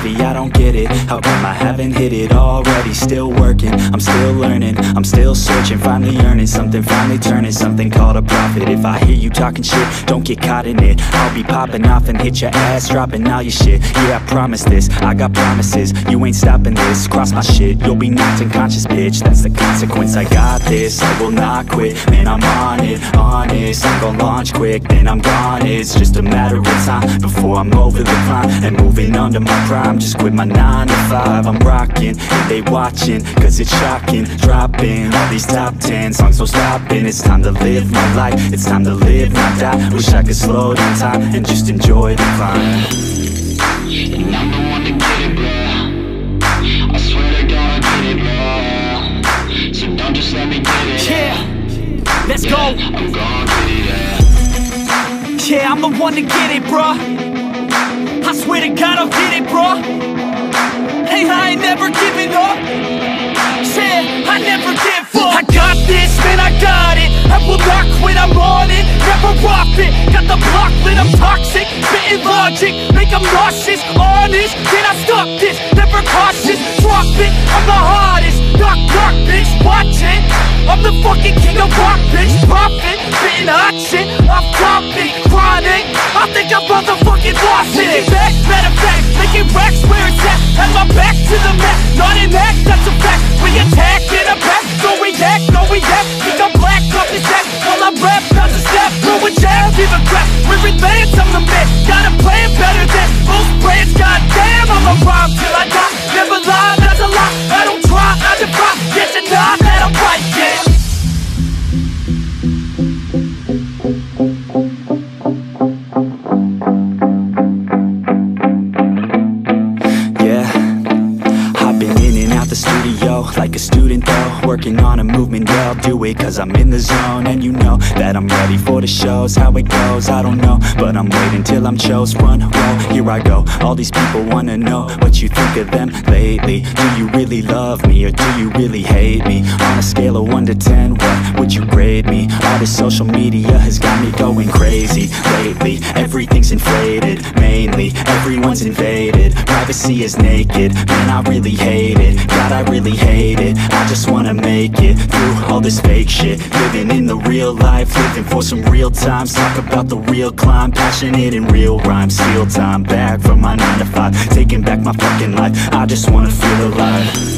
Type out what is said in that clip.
steady, I don't get it. How come I haven't hit it already? Still working, I'm still learning, I'm still searching, finally earning something, finally turning something called a profit. If I hear you talking shit, don't get caught in it. I'll be popping off and hit your ass, dropping all your shit. Yeah, I promise this, I got promises, you ain't stopping this. Cross my shit, you'll be knocked unconscious, bitch. That's the consequence, I got this, I will not quit. Man, I'm on it, honest, I'm gon' launch quick, then I'm gone. It's just a matter of time before I'm over the climb and moving under my prime. Just quit my 9 to 5, I'm rocking, and they watching, cause it's shocking. Dropping all these top 10 songs, no stopping. It's time to live my life, it's time to live, not die. Wish I could slow down time and just enjoy the climb. And I'm the one to get it, bro. I swear to God I get it, bro. So don't just let me get it. Yeah, let's go. I'm gon' get it, yeah. Yeah, I'm the one to get it, bro. I swear to God I'll get it, bro. Hey, I ain't never giving up. Yeah, I never give up. I got this, man, I got it. I will not quit, I'm on it, never off it. Got the block lit, I'm toxic, spitting logic, make them nauseous, honest. Can I stop this? Never cautious, drop it, I'm the hardest. Knock, knock, bitch, watch it. I'm the fucking king of rock, bitch, profit, spitting hot shit, off topic, chronic. I think I'm motherfucking lost it. Making back, matter of fact, making racks where it's at. Have my back to the mat, not an act, that's a fact. We attack in a back, don't react, no react. Think I'm black, up his neck, while I rap, not a step. Throw a jab, give a crap, we're advanced, I'm the man. Got a plan better than most brands, goddamn. I'ma rhyme till I die, never lie, that's a lie. I don't try, I defy, yes and nah, that I'm right, yeah. Like a student though, working on a movement, yeah, I'll do it cause I'm in the zone. And you know that I'm ready for the shows. How it goes, I don't know, but I'm waiting till I'm chose. One row, here I go. All these people wanna know what you think of them lately. Do you really love me or do you really hate me? On a scale of 1 to 10, what would you grade me? All this social media has got me going crazy lately. Everything's inflated, mainly everyone's invaded. Privacy is naked, man, I really hate it. God, I really hate it. I just wanna make it through all this fake shit. Living in the real life, living for some real times. Talk about the real climb, passionate in real rhymes. Steal time back from my 9 to 5, taking back my fucking life. I just wanna feel alive.